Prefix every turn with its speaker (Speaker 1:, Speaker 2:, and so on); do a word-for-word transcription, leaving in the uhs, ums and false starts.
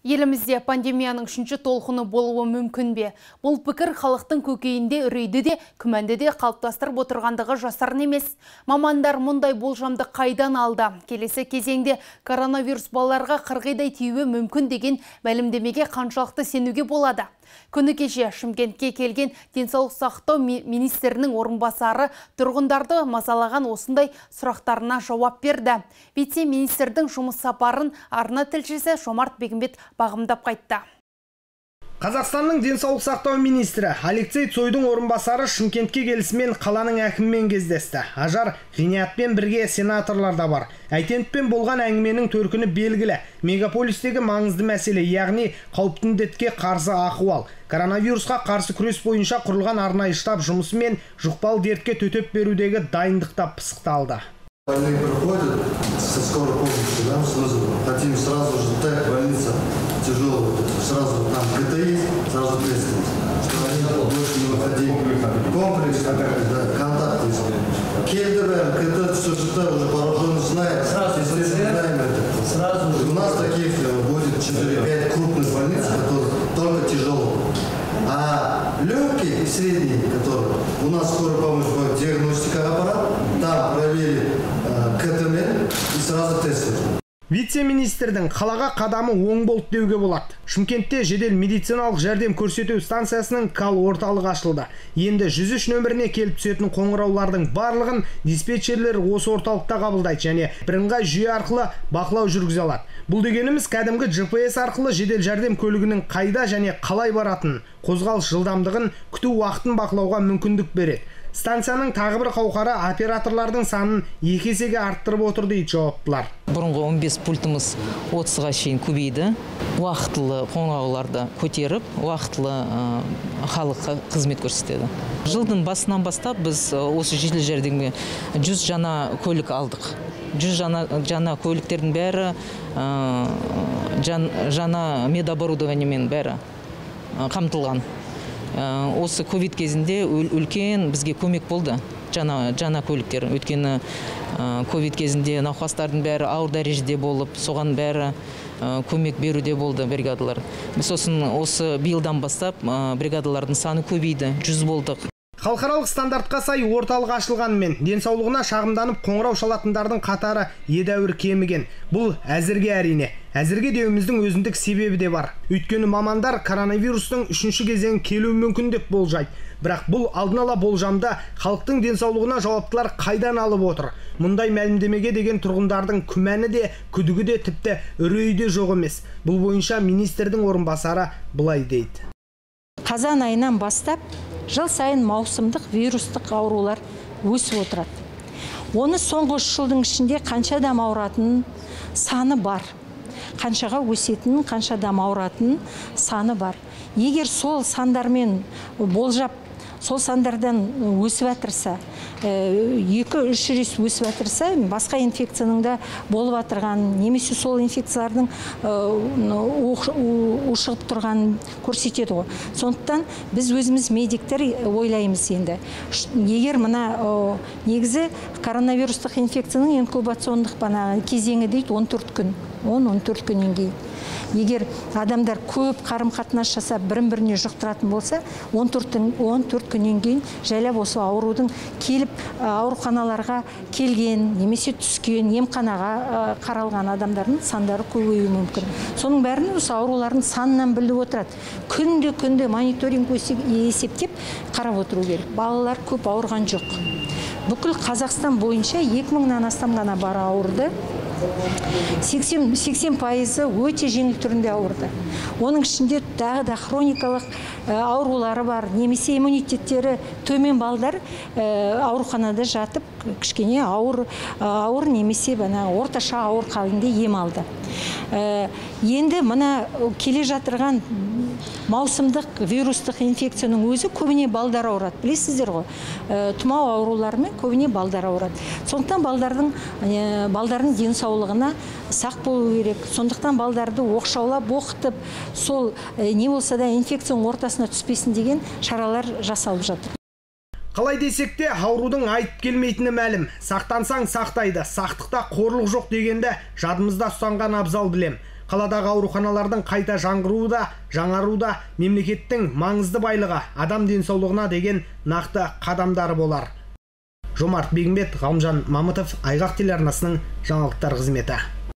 Speaker 1: Елімізде пандемияның үшінші толқыны болуы мүмкін бе? Бұл пікір халықтың көкейінде үрейді де, күмәнді де қалыптастырып отырғандығы жасырын емес. Мамандар мұндай болжамды қайдан алды? Келесі кезеңде коронавирус балаларға қырғидай тиюі мүмкін деген мәлімдемеге қаншалықты сенуге болады? Күні кеше Шымкентке келген денсаулық сақтау министрінің орынбасары тұрғындарды мазалаған осындай сұрақтарына жауап берді. Вице-министрдің жұмыс сапарын арна тілшісі Жомарт Бегімбет бағымдап қайтты.
Speaker 2: Қазақстанның денсаулық сақтау министрі Алексей Цойдың орынбасары Шымкентке келісімен қаланың әкімімен кездесті. Ажар Ғиниятпен бірге сенаторлар да бар. Әйтеновпен болған әңгіменің төркіні белгілі. Мегаполистегі маңызды мәселе, яғни қауіпті індетке қарсы ахуал. Коронавирусқа қарсы күрес бойынша құрылған арнайы штаб жұмысымен жұқпалы дертке төтеп берудегі дайындықта пысықталды.
Speaker 3: Больные приходят со скорой помощи, да, с вызовом. Хотим сразу же, так, больница тяжелая, сразу там КТ есть, сразу ответственность, что они больше не выходили. Комплекс, да, контакт есть. Кельдер, КТ, все, что уже пораженный знает, сразу знаем это. Сразу же. У нас таких будет четыре-пять крупных больниц, которые только тяжело. А легкие и средние, которые у нас скорая помощь будет диагностика аппарат, там проверили э, КТМ и сразу тестируют.
Speaker 2: Вице-министрдің қалаға қадамы оң болды деуге болады. Шымкентте жедел медициналық жәрдем көрсету станциясының кал орталығы ашылды. Енді жүз үш нөміріне келіп түсетін қоңыраулардың барлығын диспетчерлер осы орталықта қабылдайды және бірыңғай жүйе арқылы бақылау жүргізе алады. Бұл дегеніміз кәдімгі джи пи эс арқылы жедел жәрдем көлігінің қайда және қалай баратынын, қозғалыс жылдамдығын, күту уақытын бақылауға мүмкіндік береді. Станцияның тағы бір қауқары операторлардың санын екі есеге арттырып отыр дейді жауаптылар.
Speaker 4: Бұрынғы он бес пультымыз отызға шейін көбейді. Уақытылы қоңырауларды көтеріп, уақытылы халыққа қызмет көрсетеді. Жылдың басынан бастап біз осы жедел жәрдемге жүз жаңа көлік алдық. жүз жаңа, жаңа көліктердің бәрі жаңа медоборудованиемен бәрі қамтылған. Осы ковид кезінде үлкен бізге көмек болды жаңа жаңа көліктер. Өткені ковид кезінде науқастардың бәрі ауыр дәрежеде болып, соған бәрі көмек беруде болды бригадалар. Біз осы биылдан бастап бригадалардың саны көбейді, жүз болдық.
Speaker 2: Халықаралық стандартқа сай орталық ашылғанымен денсаулығына шағымданып қоңырау шалатындардың қатары едәуір кеміген. Бұл әзірге әрине. Әзірге деуіміздің өзіндік себебі де бар. Өйткені мамандар коронавирустың үшінші кезеңі келуі мүмкін деп болжайды. Бірақ бұл алдын ала болжамда халықтың денсаулығына жауаптылар қайдан алып отыр? Мұндай мәлімдемеге деген тұрғындардың күмәні де, күдігі де, тіпті үрейі де жоқ емес. Бұл бойынша министрдің орынбасары былай дейді.
Speaker 5: Қазан айынан бастап жыл сайын маусымдық вирустық аурулар өсіп отырады. Оны соңғы үш жылдың ішінде қанша адам ауыратынын саны бар. Қаншаға өсетінін, қанша адам ауыратынын саны бар. Егер сол сандармен болжап, сол сандардан өсіп жатырса, екі-үш рет өсіп жатырса, басқа инфекцияның да болып жатырған, немесе сол инфекциялардың ушығып тұрғанын көрсетеді ғой. Сондықтан біз өзіміз медиктер ойлаймыз енді. Егер мына негізі коронавирустық инфекцияның инкубациондық кезеңі дейді он төрт күн. он-он төрт күннен кейін. Егер адамдар көп қарым-қатынас жасап бірін-біріне жұқтыратын болса, он төрт күннен кейін жайлап осы аурудың келіп ауруханаларға келген, немесе түскен, емханаға қаралған адамдардың сандары көбеюі мүмкін. Соның бәрін осы аурулардың санынан біліп отырады. Күнде-күнде мониторинг есептеп қарап отыру керек. Балалар көп ауырған жоқ. Бүкіл Қазақстан бойынша екі мыңнан астам ғана бар ауырды. сексен пайызы өте жеңіл түрінде ауырды. Оның ішінде тағы да хроникалық аурулары бар, немесе иммунитеттері төмен балдар ауруханада жатып, кішкене ауыр, ауыр немесе орташа ауыр халінде ем алды. Енді мына келе жатырған маусымдық вирустық инфекцияның өзі көбіне балдар ауырады. Білесіздер ғой, тұмау ауруларымен көбіне балдар ауырады. Сондықтан балдардың балдардың денсаулығына сақ болу керек. Сондықтан балдарды оқшаулап, оқытып, сол не болса да инфекцияның ортасына түспесін деген шаралар жасалып жатыр.
Speaker 2: Қалай десек те, аурудың айтып келмейтіні мәлім. Сақтансаң сақтайды, сақтықта қорлық жоқ дегенді жадымызда ұстанған абзал білем. Қаладағы ауруханалардың қайта жаңғыруы жаңаруда мемлекеттің маңызды байлығы адам денсаулығына деген нақты қадамдары болар. Жомарт Бегімбет, Ғалымжан Мамытов, Айғақ телеарнасының жаңалықтар қызметі.